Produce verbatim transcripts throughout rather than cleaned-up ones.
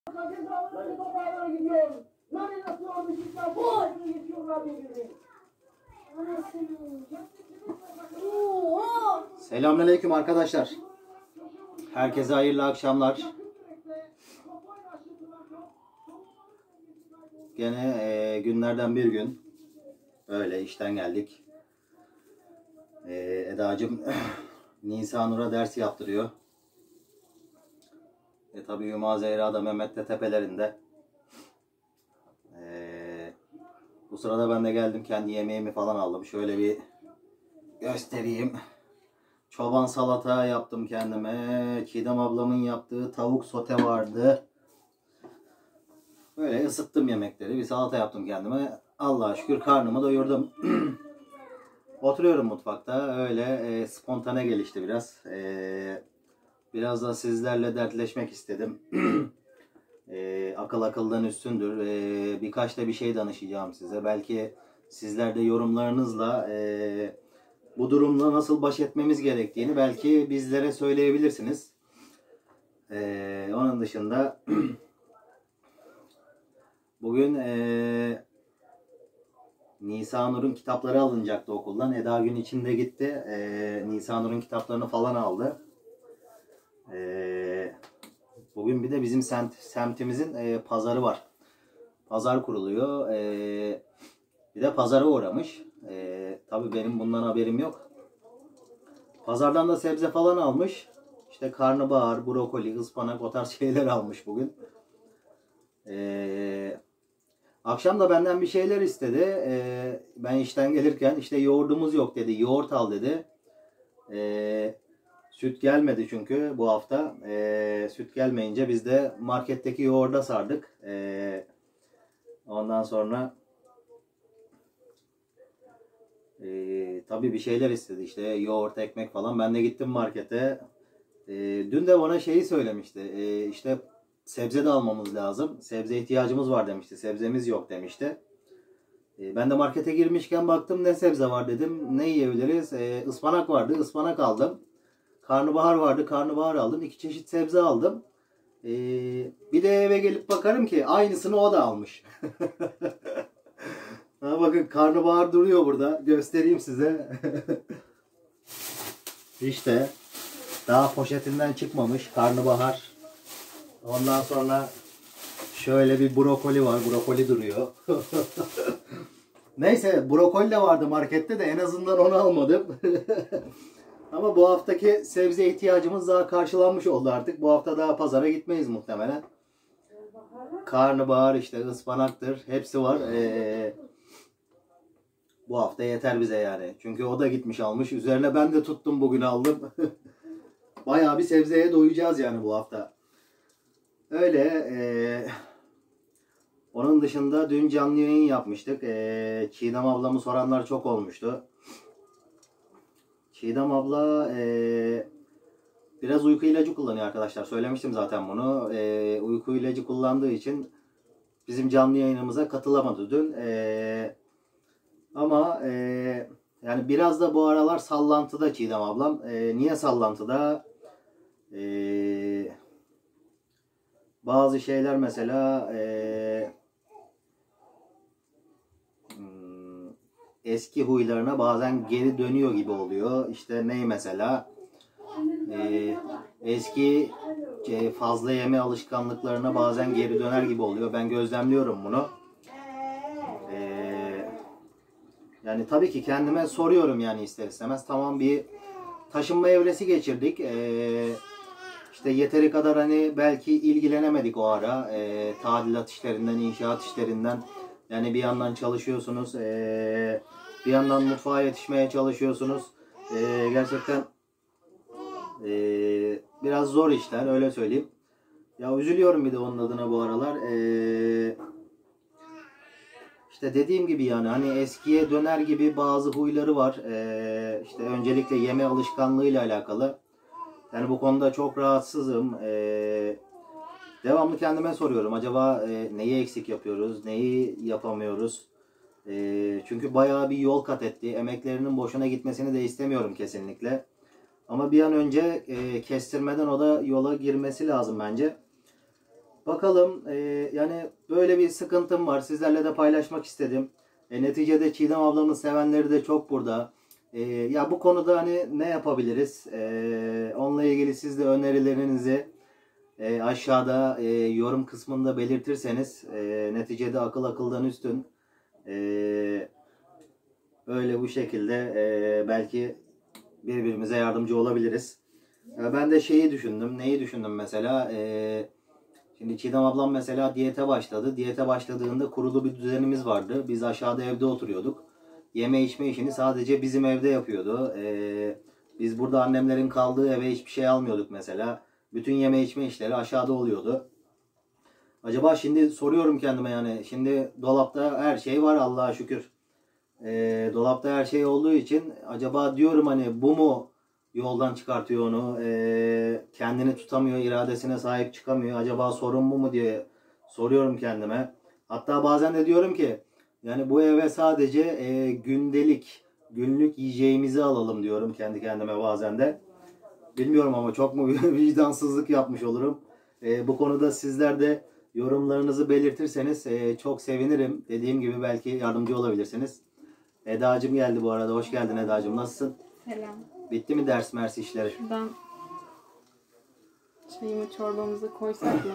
Selamünaleyküm arkadaşlar. Herkese hayırlı akşamlar. Gene e, günlerden bir gün öyle işten geldik. E, Eda'cığım Nisanur'a ders yaptırıyor. E tabi Hüma Zehra da Mehmet de tepelerinde. E, bu sırada ben de geldim, kendi yemeğimi falan aldım. Şöyle bir göstereyim. Çoban salata yaptım kendime. Çiğdem ablamın yaptığı tavuk sote vardı. Böyle ısıttım yemekleri. Bir salata yaptım kendime. Allah'a şükür karnımı doyurdum. Oturuyorum mutfakta. Öyle e, spontane gelişti biraz. E, biraz da sizlerle dertleşmek istedim. e, akıl akıldan üstündür. E, birkaç da bir şey danışacağım size. Belki sizler de yorumlarınızla e, bu durumla nasıl baş etmemiz gerektiğini belki bizlere söyleyebilirsiniz. E, onun dışında bugün e, Nisanur'un kitapları alınacaktı okuldan. Eda gün içinde gitti. E, Nisanur'un kitaplarını falan aldı. E, bugün bir de bizim semt, semtimizin e, pazarı var. Pazar kuruluyor. E, bir de pazara uğramış. E, tabii benim bundan haberim yok. Pazardan da sebze falan almış. İşte karnabahar, brokoli, ıspanak, o tarz şeyler almış bugün. Eee... Akşam da benden bir şeyler istedi. Ee, ben işten gelirken işte yoğurdumuz yok dedi. Yoğurt al dedi. Ee, süt gelmedi çünkü bu hafta. Ee, süt gelmeyince biz de marketteki yoğurda sardık. Ee, ondan sonra e, tabii bir şeyler istedi. İşte yoğurt, ekmek falan. Ben de gittim markete. Ee, dün de bana şeyi söylemişti. Ee, işte sebze de almamız lazım. Sebze ihtiyacımız var demişti. Sebzemiz yok demişti. E, ben de markete girmişken baktım ne sebze var dedim. Ne yiyebiliriz? E, ıspanak vardı. Ispanak aldım. Karnabahar vardı. Karnabahar aldım. İki çeşit sebze aldım. E, bir de eve gelip bakarım ki aynısını o da almış. Ha, bakın karnabahar duruyor burada. Göstereyim size. İşte daha poşetinden çıkmamış karnabahar. Ondan sonra şöyle bir brokoli var. Brokoli duruyor. Neyse, brokoli de vardı markette de en azından onu almadım. Ama bu haftaki sebze ihtiyacımız daha karşılanmış oldu artık. Bu hafta daha pazara gitmeyiz muhtemelen. Karnabahar işte, ıspanaktır. Hepsi var. Ee, bu hafta yeter bize yani. Çünkü o da gitmiş almış. Üzerine ben de tuttum, bugün aldım. Bayağı bir sebzeye doyacağız yani bu hafta. Öyle. Ee, onun dışında dün canlı yayın yapmıştık. Ee, Çiğdem ablamı soranlar çok olmuştu. Çiğdem abla ee, biraz uyku ilacı kullanıyor arkadaşlar. Söylemiştim zaten bunu. Ee, uyku ilacı kullandığı için bizim canlı yayınımıza katılamadı dün. Ee, ama ee, yani biraz da bu aralar sallantıda Çiğdem ablam. Ee, niye sallantıda? Ee, bazı şeyler mesela ee, eski huylarına bazen geri dönüyor gibi oluyor. İşte ney mesela? Ee, eski e, fazla yeme alışkanlıklarına bazen geri döner gibi oluyor. Ben gözlemliyorum bunu. Ee, yani tabii ki kendime soruyorum yani ister istemez. Tamam, bir taşınma evresi geçirdik. Ee, işte yeteri kadar hani belki ilgilenemedik o ara. Ee, tadilat işlerinden, inşaat işlerinden. Yani bir yandan çalışıyorsunuz. Ee, bir yandan mutfağa yetişmeye çalışıyorsunuz. Ee, gerçekten ee, biraz zor işler, öyle söyleyeyim. Ya üzülüyorum bir de onun adına bu aralar. Ee, işte dediğim gibi yani hani eskiye döner gibi bazı huyları var. Ee, işte öncelikle yeme alışkanlığıyla alakalı. Yani bu konuda çok rahatsızım. Ee, devamlı kendime soruyorum. Acaba e, neyi eksik yapıyoruz? Neyi yapamıyoruz? E, çünkü bayağı bir yol kat etti. Emeklerinin boşuna gitmesini de istemiyorum kesinlikle. Ama bir an önce e, kestirmeden o da yola girmesi lazım bence. Bakalım e, yani böyle bir sıkıntım var. Sizlerle de paylaşmak istedim. E, neticede Çiğdem ablamın sevenleri de çok burada. E, ya bu konuda hani ne yapabiliriz? E, onunla ilgili siz de önerilerinizi e, aşağıda e, yorum kısmında belirtirseniz e, neticede akıl akıldan üstün. E, Öyle bu şekilde e, belki birbirimize yardımcı olabiliriz. Ya ben de şeyi düşündüm. Neyi düşündüm mesela? E, şimdi Çiğdem ablam mesela diyete başladı. Diyete başladığında kurulu bir düzenimiz vardı. Biz aşağıda evde oturuyorduk. Yeme içme işini sadece bizim evde yapıyordu. E, biz burada annemlerin kaldığı eve hiçbir şey almıyorduk mesela. Bütün yeme içme işleri aşağıda oluyordu. Acaba şimdi soruyorum kendime yani. Şimdi dolapta her şey var Allah'a şükür. E, dolapta her şey olduğu için acaba diyorum hani bu mu yoldan çıkartıyor onu, e, kendini tutamıyor, iradesine sahip çıkamıyor, acaba sorun bu mu diye soruyorum kendime. Hatta bazen de diyorum ki yani bu eve sadece e, gündelik günlük yiyeceğimizi alalım diyorum kendi kendime bazen de. Bilmiyorum ama çok mu vicdansızlık yapmış olurum. E, bu konuda sizler de yorumlarınızı belirtirseniz e, çok sevinirim. Dediğim gibi belki yardımcı olabilirsiniz. Eda'cığım geldi bu arada. Hoş geldin Eda'cığım. Nasılsın? Selam. Bitti mi ders mers işleri? Şuradan çayımı çorbamızı koysak mı?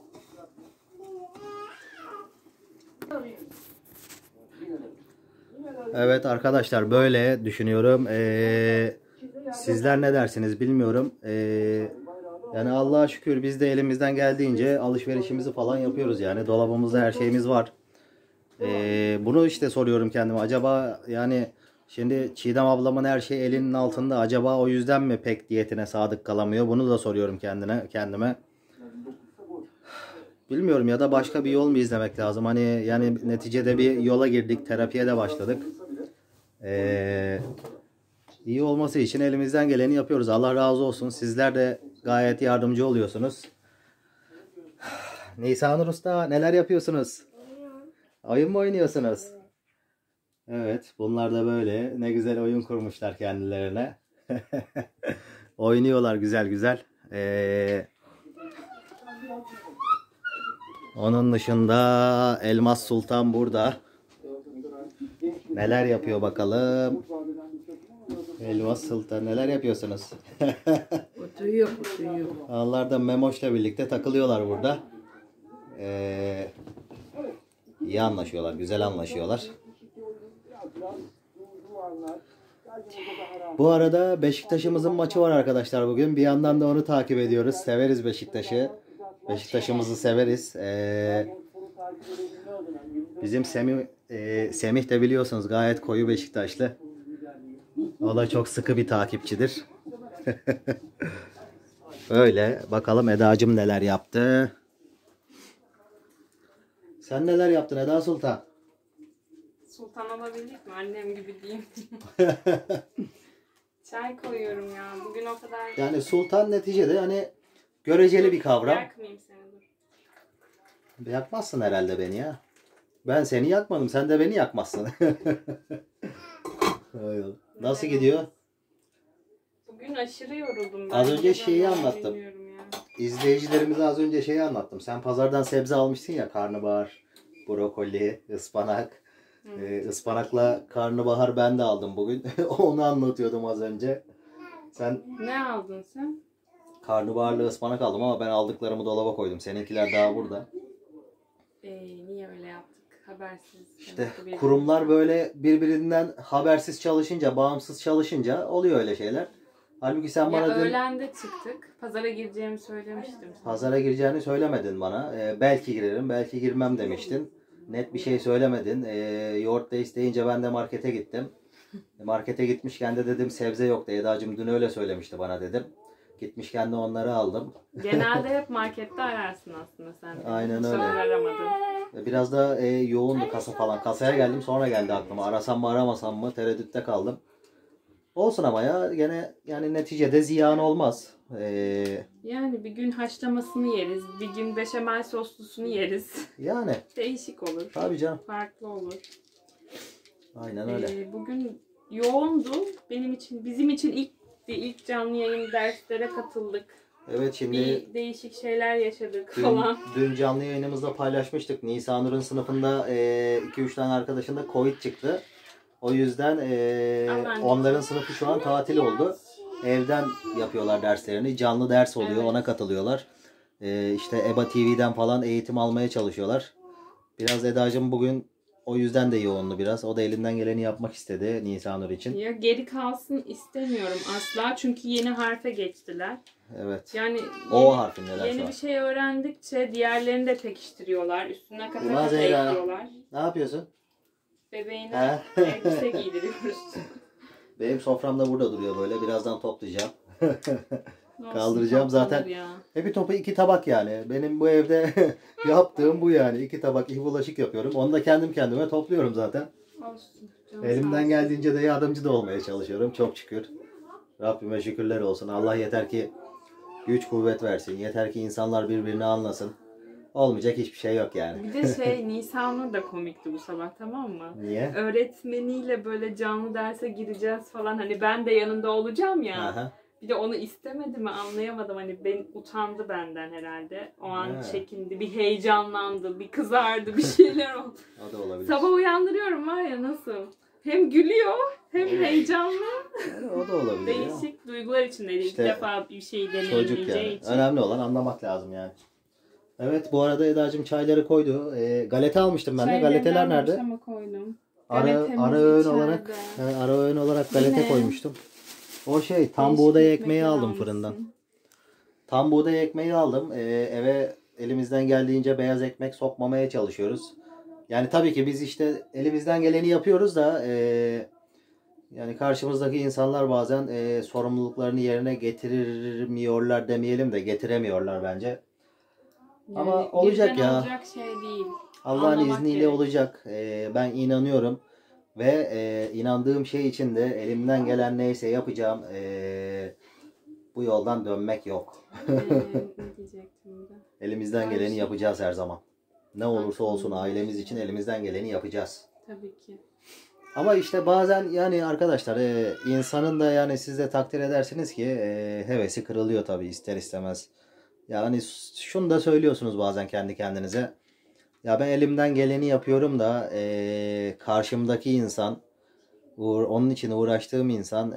Evet arkadaşlar böyle düşünüyorum. Ee, sizler ne dersiniz bilmiyorum. Ee, yani Allah'a şükür biz de elimizden geldiğince alışverişimizi falan yapıyoruz yani. Dolabımızda her şeyimiz var. Ee, bunu işte soruyorum kendime. Acaba yani şimdi Çiğdem ablamın her şey elinin altında. Acaba o yüzden mi pek diyetine sadık kalamıyor? Bunu da soruyorum kendine, kendime. Bilmiyorum ya da başka bir yol mu izlemek lazım? Hani yani neticede bir yola girdik. Terapiye de başladık. Ee, iyi olması için elimizden geleni yapıyoruz. Allah razı olsun. Sizler de gayet yardımcı oluyorsunuz. Nisanur Usta neler yapıyorsunuz? Oyun mu oynuyorsunuz? Evet, bunlar da böyle ne güzel oyun kurmuşlar kendilerine. Oynuyorlar güzel güzel. Ee, onun dışında Elmas Sultan burada. Neler yapıyor bakalım? Elmas Sultan neler yapıyorsunuz? Oturuyor, oturuyor. Onlar da Memoş'la birlikte takılıyorlar burada. Ee, iyi anlaşıyorlar, güzel anlaşıyorlar. Bu arada Beşiktaş'ımızın maçı var arkadaşlar bugün. Bir yandan da onu takip ediyoruz. Severiz Beşiktaş'ı. Beşiktaş'ımızı severiz. Ee, bizim Semih, e, Semih de biliyorsunuz gayet koyu Beşiktaşlı. O da çok sıkı bir takipçidir. Öyle. Bakalım Eda'cığım neler yaptı. Sen neler yaptın Eda Sultan? Sultan olabildik mi? Annem gibi diyeyim. Çay koyuyorum ya. Bugün o kadar... Yani sultan neticede hani göreceli bir kavram. Yakmayayım seni dur. Yakmazsın herhalde beni ya. Ben seni yakmadım. Sen de beni yakmazsın. Nasıl gidiyor? Bugün aşırı yoruldum ben. Az önce şeyi Neden anlattım. bilmiyorum ya. İzleyicilerimize az önce şeyi anlattım. Sen pazardan sebze almışsın ya. Karnabahar, brokoli, ıspanak. Ee, ıspanakla karnabahar ben de aldım bugün. Onu anlatıyordum az önce. Sen Ne aldın sen? karnabaharla ıspanak aldım ama ben aldıklarımı dolaba koydum. Seninkiler daha burada. Ee, niye öyle yaptık? Habersiz. İşte Demek ki bir- kurumlar böyle birbirinden habersiz çalışınca, bağımsız çalışınca oluyor öyle şeyler. Halbuki sen Ya bana dün öğlende çıktık. Pazara gireceğimi söylemiştim sana. pazara gireceğini söylemedin bana. Ee, belki girerim, belki girmem demiştin. Net bir şey söylemedin. Ee, yoğurt da isteyince ben de markete gittim. Markete gitmişken de dedim sebze yoktu. Eda'cığım dün öyle söylemişti bana dedim. Gitmişken de onları aldım. Genelde hep markette ararsın aslında sen. Aynen Bu öyle. sefer aramadın. Biraz da e, yoğundu kasa falan. Kasaya geldim sonra geldi aklıma. Arasam mı aramasam mı tereddütte kaldım. Olsun ama ya gene yani neticede ziyan olmaz. Ee, Yani bir gün haşlamasını yeriz. Bir gün beşamel soslusunu yeriz. yani Değişik olur. tabii canım. Farklı olur. Aynen öyle. Ee, bugün yoğundu. Benim için, bizim için ilk ilk canlı yayın derslere katıldık. Evet şimdi Bir değişik şeyler yaşadık dün, falan. dün canlı yayınımızda paylaşmıştık. Nisanur'un sınıfında iki üç tane arkadaşında Covid çıktı. O yüzden e, Aman. onların sınıfı şu an tatil oldu. Evden yapıyorlar derslerini. Canlı ders oluyor. Evet. Ona katılıyorlar. E, işte EBA T V'den falan eğitim almaya çalışıyorlar. Biraz Eda'cığım bugün o yüzden de yoğundu biraz. O da elinden geleni yapmak istedi Nisanur için. Ya geri kalsın istemiyorum asla. Çünkü yeni harfe geçtiler. Evet. Yani O yeni, harfindeler yeni şu an. bir şey öğrendikçe diğerlerini de pekiştiriyorlar. Üstüne kata Ulan kata Zehra. ekliyorlar. Ne yapıyorsun? Bebeğine He? elbise giydiriyoruz. Benim sofram da burada duruyor böyle. Birazdan toplayacağım. Olsun, Kaldıracağım toplanır zaten. ya. E bir topu iki tabak yani. Benim bu evde yaptığım bu yani. İki tabak iki bulaşık yapıyorum. Onu da kendim kendime topluyorum zaten. Olsun. Canım sağ Elimden olsun. geldiğince de yardımcı da olmaya çalışıyorum. Çok şükür. Rabbime şükürler olsun. Allah yeter ki güç kuvvet versin. Yeter ki insanlar birbirini anlasın. Olmayacak hiçbir şey yok yani. Bir de şey Nisanur da komikti bu sabah, tamam mı? Niye? Öğretmeniyle böyle canlı derse gireceğiz falan, hani ben de yanında olacağım ya. Aha. Bir de onu istemedi mi anlayamadım, hani ben utandı benden herhalde. O an Ha. çekindi, bir heyecanlandı, bir kızardı, bir şeyler oldu. O da olabilir. Sabah uyandırıyorum var ya, nasıl? Hem gülüyor hem heyecanlı. Yani o da olabilir ya. Değişik duygular içindeydi. İşte İlk defa bir şey Çocuk deneyimleyeceği yani. için. Önemli olan anlamak lazım yani. Evet bu arada Eda'cığım çayları koydu. E, galeta almıştım ben de. Çaylarını Galeteler almamış nerede? ama koydum. Ara, Galetemiz ara öğün içeride. olarak he, ara öğün olarak galete Yine koymuştum. O şey tam Değişik buğday ekmekler ekmeği aldım almışsın. fırından. Tam buğday ekmeği aldım. Ee, eve elimizden geldiğince beyaz ekmek sokmamaya çalışıyoruz. Yani tabii ki biz işte elimizden geleni yapıyoruz da e, yani karşımızdaki insanlar bazen e, sorumluluklarını yerine getirmiyorlar demeyelim de getiremiyorlar bence. Ama Yani olacak birden ya. olacak şey değil. Allah'ın Anlamak izniyle gerek. olacak. Ee, ben inanıyorum. Ve e, inandığım şey için de elimden gelen neyse yapacağım. Ee, bu yoldan dönmek yok. Ee, ne diyecektim de. Elimizden Her geleni şey- yapacağız her zaman. Ne olursa olsun Aklımda ailemiz şey. için elimizden geleni yapacağız. Tabii ki. Ama işte bazen yani arkadaşlar e, insanın da yani siz de takdir edersiniz ki e, hevesi kırılıyor tabii ister istemez. Yani şunu da söylüyorsunuz bazen kendi kendinize. Ya ben elimden geleni yapıyorum da e, karşımdaki insan, uğra- onun için uğraştığım insan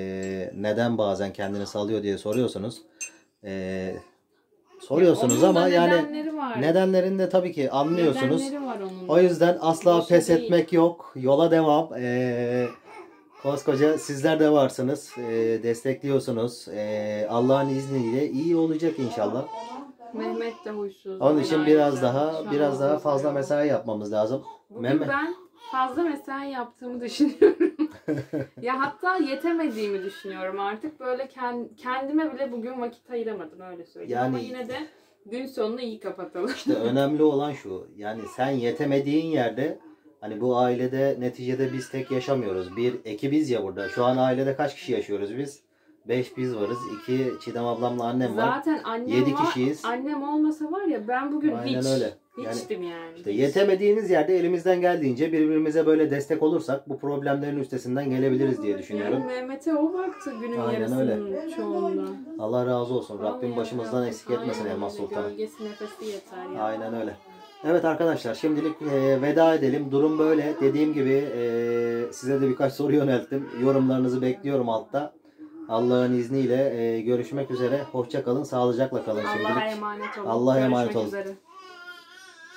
e, neden bazen kendini salıyor diye soruyorsunuz. E, soruyorsunuz Onun da ama yani nedenleri var. nedenlerini de tabii ki anlıyorsunuz. Nedenleri var onun da. O yüzden asla Boşu pes değil. etmek yok. Yola devam. E, koskoca sizler de varsınız. E, destekliyorsunuz. E, Allah'ın izniyle iyi olacak inşallah. Mehmet de huysuz. Onun için Aynı biraz şey. daha Şu an biraz daha huysuz fazla diyor. mesai yapmamız lazım. Bugün Mehmet. ben fazla mesai yaptığımı düşünüyorum. Ya hatta yetemediğimi düşünüyorum artık. Böyle kend- kendime bile bugün vakit ayıramadım, öyle söyleyeyim. Yani- Ama yine de gün sonunu iyi kapatalım. İşte önemli olan şu. Yani sen yetemediğin yerde hani bu ailede neticede biz tek yaşamıyoruz. Bir ekibiz ya burada. Şu an ailede kaç kişi yaşıyoruz biz? Beş biz varız. İki Çiğdem ablamla annem var. Zaten annem Yedi var. kişiyiz. Annem olmasa var ya, ben bugün Aynen hiç öyle. Yani hiçtim yani. İşte Hiç. yetemediğimiz yerde elimizden geldiğince birbirimize böyle destek olursak bu problemlerin üstesinden gelebiliriz diye Yani düşünüyorum. Mehmet'e o baktı günün Aynen yarısının çoğunda. Allah razı olsun. Rabbim Vallahi başımızdan Rabbim, eksik etmesin aynen Elmas öyle. Sultan'ı. Gölgesi nefesi yeter ya. Aynen öyle. Evet arkadaşlar şimdilik e, veda edelim. Durum böyle. Dediğim gibi e, size de birkaç soru yönelttim. Yorumlarınızı bekliyorum altta. Allah'ın izniyle e, görüşmek üzere. Hoşça kalın. Sağlıcakla kalın Allah'a şimdilik. emanet olun. Allah'a emanet Görüşmek olun. üzere.